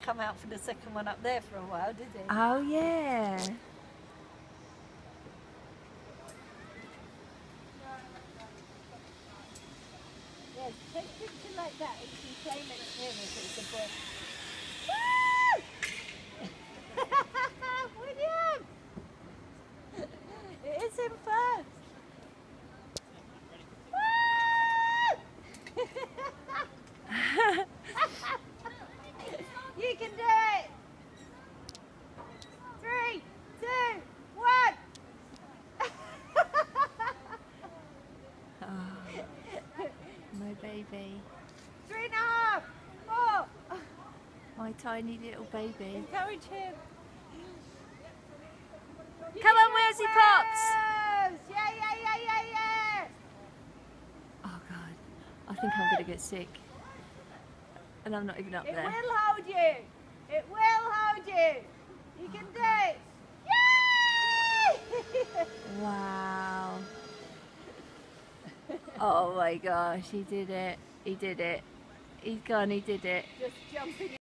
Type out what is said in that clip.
come out for the second one up there for a while, did he? Oh yeah. Yeah, take a picture like that. You can play next to him if it's a boy. Woo! William! It is him first. You can do it! 3, 2, 1! Oh, my baby. 3.5! 4! My tiny little baby. Encourage him. Come on, Wilsey Pops! Yeah, yeah, yeah, yeah, yeah! Oh God, I think I'm gonna get sick. And I'm not even up It there. will hold you! It will hold you! You can do it! Yay! Wow. Oh my gosh, he did it. He did it. He's gone, he did it. Just jumping